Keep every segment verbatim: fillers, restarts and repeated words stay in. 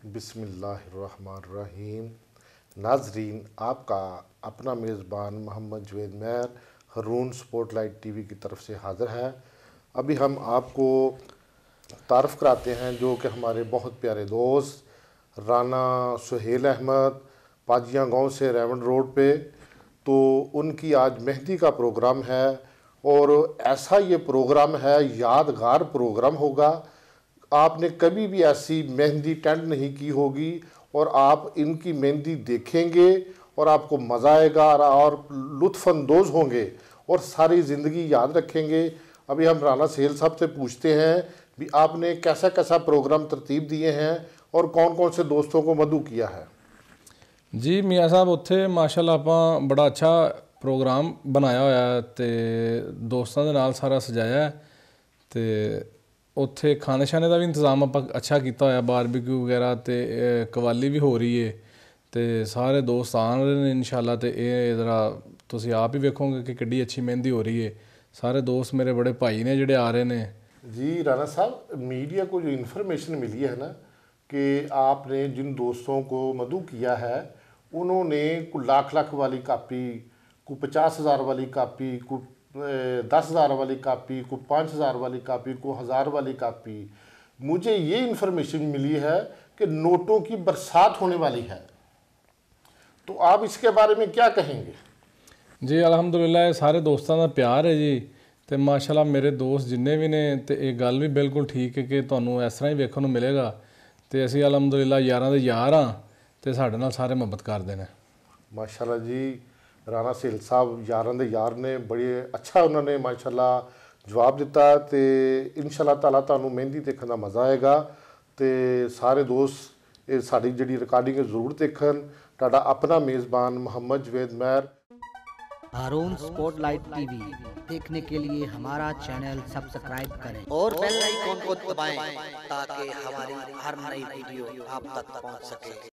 बिस्मिल्लाहिर्रहमानिर्रहीम। नाजरीन, आपका अपना मेज़बान मोहम्मद जवेद मेहर हरून स्पॉटलाइट टीवी की तरफ से हाज़िर है। अभी हम आपको तारफ़ कराते हैं जो कि हमारे बहुत प्यारे दोस्त राना सोहेल अहमद पाजियाँ गांव से रेवन रोड पे, तो उनकी आज मेहंदी का प्रोग्राम है और ऐसा ये प्रोग्राम है, यादगार प्रोग्राम होगा। आपने कभी भी ऐसी मेहंदी टेंड नहीं की होगी और आप इनकी मेहंदी देखेंगे और आपको मज़ा आएगा और लुत्फ़अंदोज़ होंगे और सारी ज़िंदगी याद रखेंगे। अभी हम राना सोहेल साहब से पूछते हैं भी आपने कैसा कैसा प्रोग्राम तरतीब दिए हैं और कौन कौन से दोस्तों को मदऊ किया है। जी मियाँ साहब, उत्थे माशाअल्लाह आप बड़ा अच्छा प्रोग्राम बनाया होया ते दोस्तों के नाल सारा सजाया है ते उत्थे खाने शाने का भी इंतज़ाम आप अच्छा किया होया, बारबेक्यू वगैरह ते कवाली भी हो रही है ते सारे दोस्त आ रहे हैं इंशाल्लाह। ते ये ज़रा तुसी आप ही वेखोगे कि किड्डी अच्छी मेहंदी हो रही है। सारे दोस्त मेरे बड़े भाई ने जिहड़े आ रहे हैं। जी राना साहब, मीडिया को जो इन्फॉर्मेशन मिली है ना कि आपने जिन दोस्तों को मदऊ किया है उन्होंने को लाख लाख वाली कापी, को पचास हज़ार वाली कापी, को दस हज़ार वाली कापी, को पाँच हज़ार वाली कापी, को हज़ार वाली कापी। मुझे ये इन्फॉर्मेशन मिली है कि नोटों की बरसात होने वाली है, तो आप इसके बारे में क्या कहेंगे। जी अल्हम्दुलिल्लाह, सारे दोस्तों का प्यार है जी। तो माशाल्लाह मेरे दोस्त जिन्ने भी ने तो ये गल भी बिल्कुल ठीक है कि तुहानू इस तरह ही वेखण नूं मिलेगा। तो असीं अल्हम्दुलिल्लाह यारां दे यार हाँ तो साडे नाल सारे मुहब्बत करदे ने। माशाल्लाह जी, राना सोहेल साहब यारां दे यार ने, बड़े अच्छा उन्होंने माशाल्लाह जवाब दिता। तो इंशाअल्लाह ताला तुहानू मेहंदी देखने का मज़ा आएगा। तो सारे दोस्त ये साडी जिहड़ी रिकॉर्डिंग जरूर देखन। तुहाडा अपना मेज़बान मोहम्मद जवेद मेहर। हारून स्पॉटलाइट टीवी देखने के लिए हमारा चैनल सब्सक्राइब करें और बेल आइकन को दबाएं ताकि हमारी हर नई वीडियो आप तक पहुंच सके।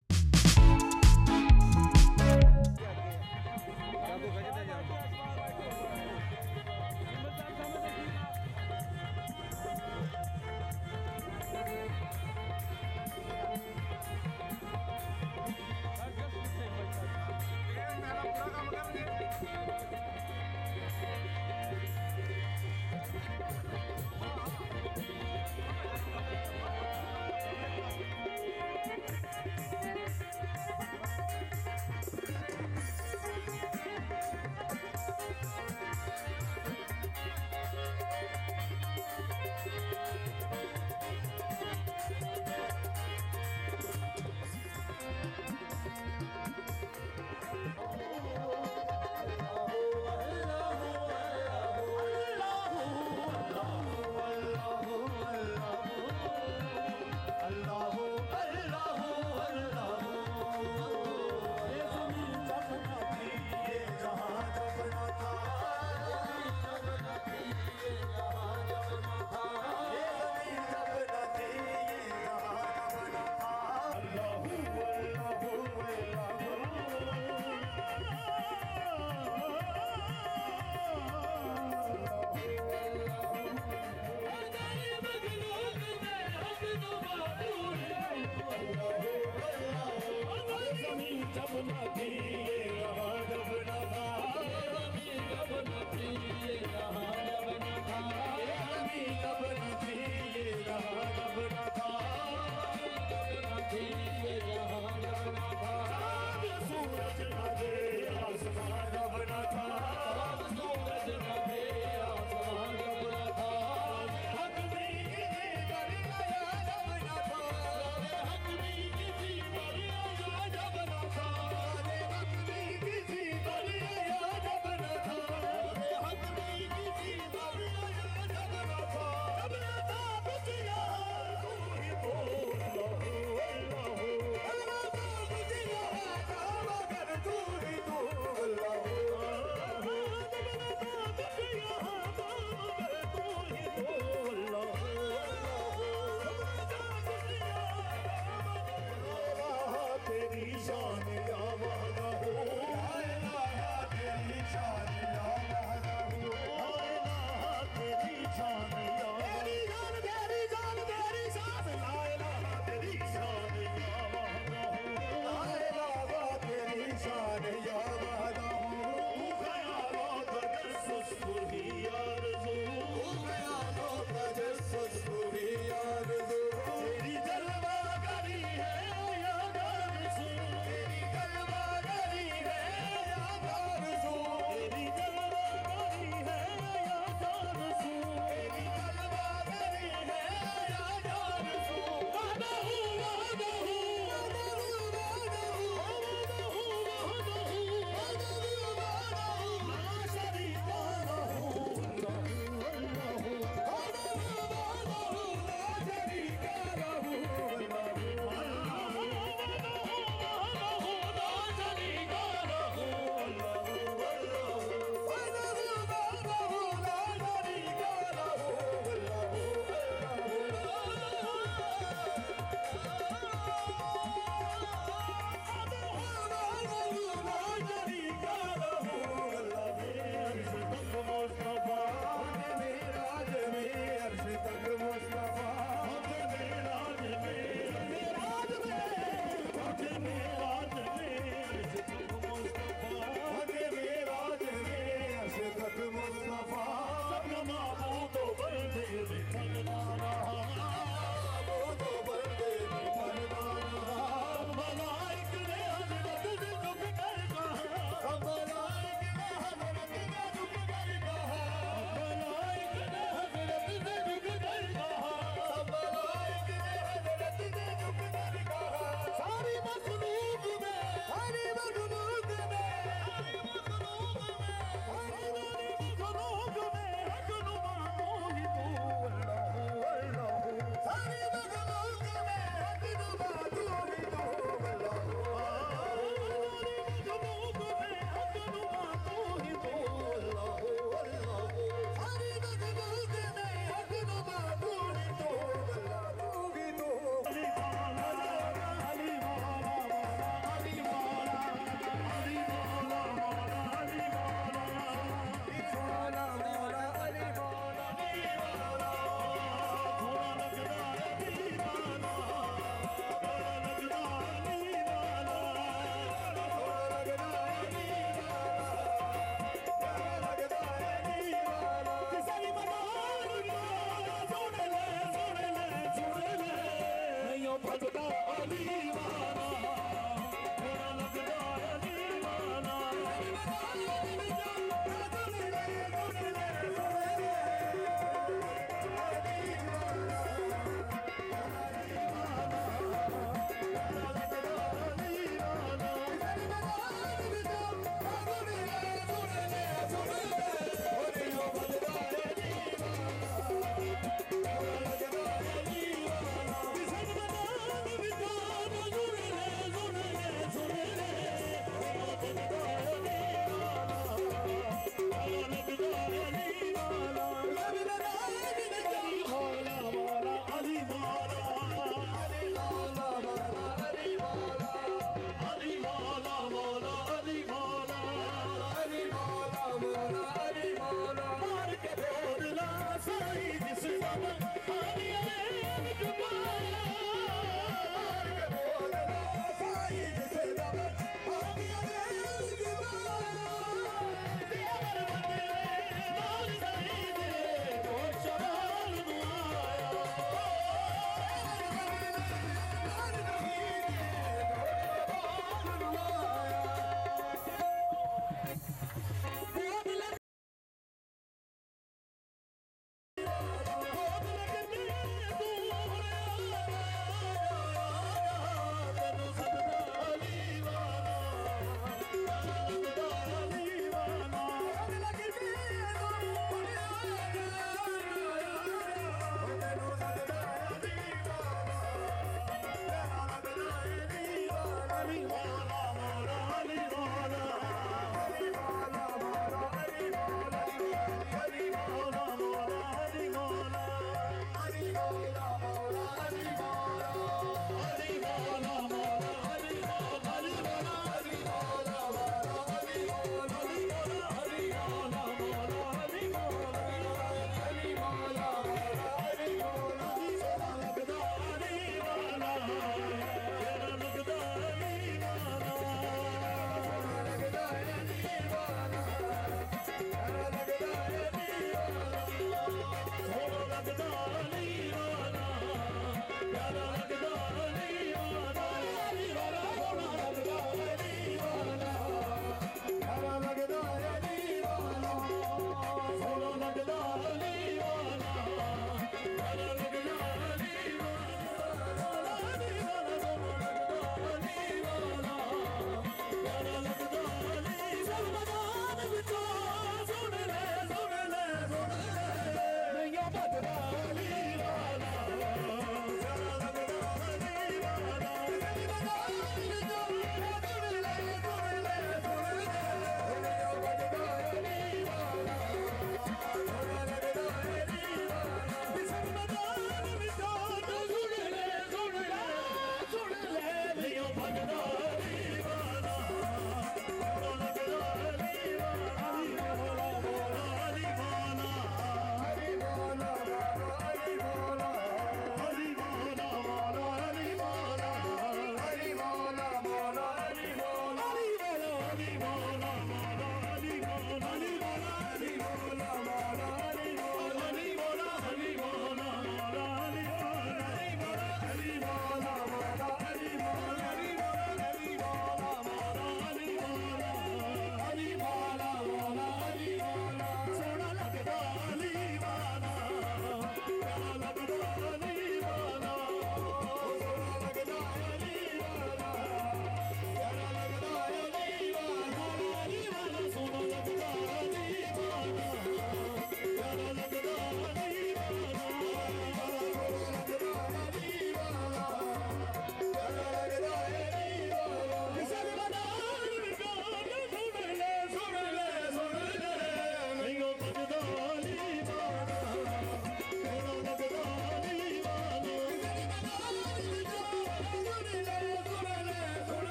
Thank you.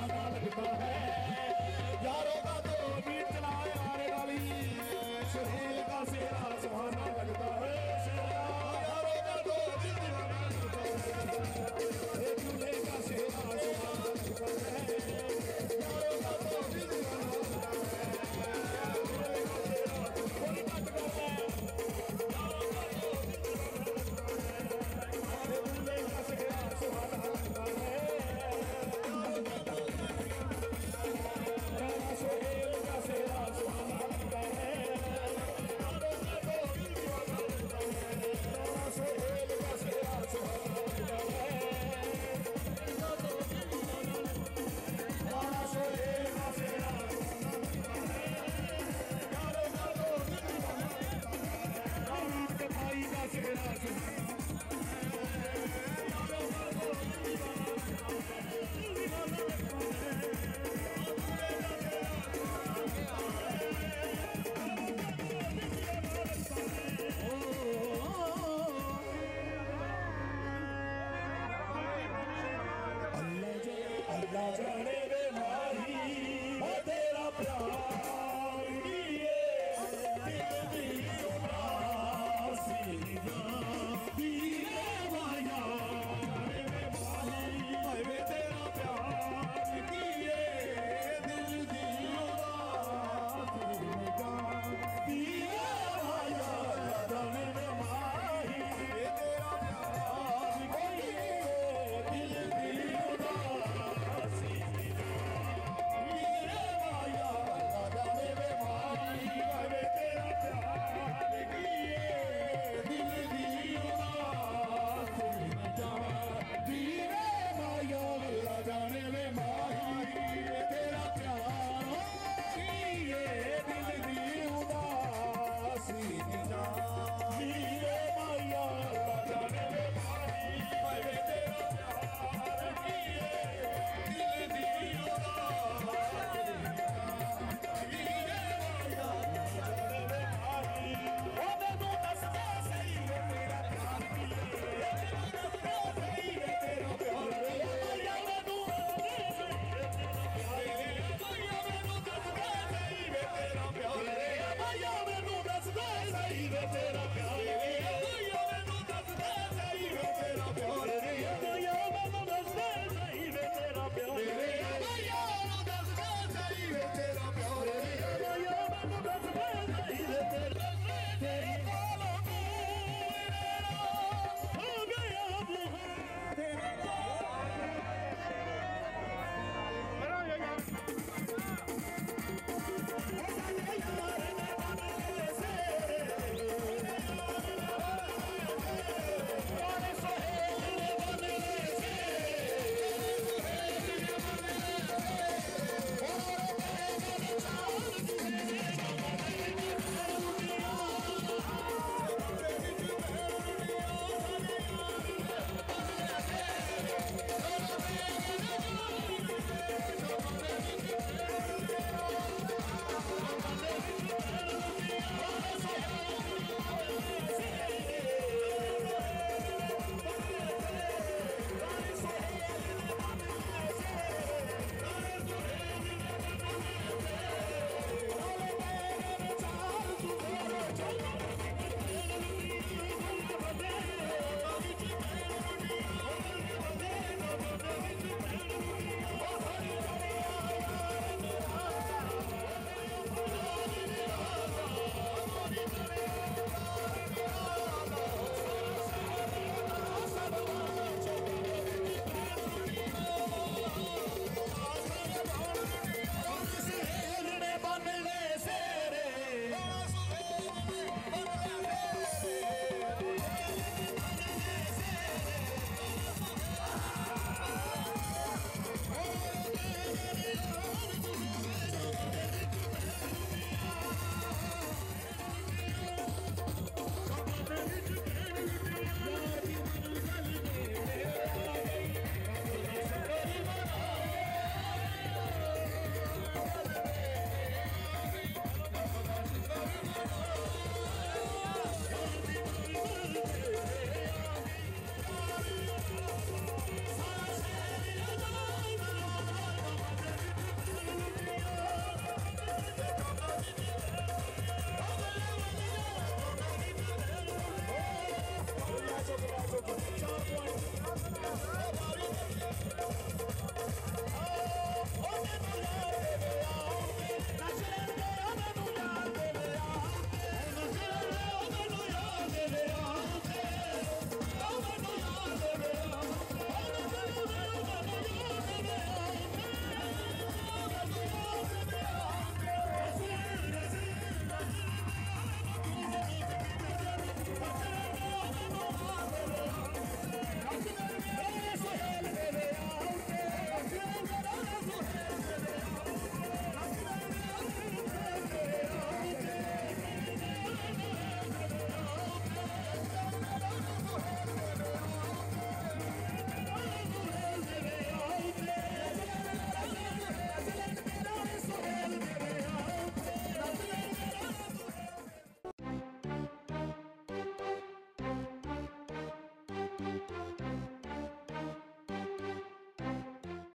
लगता है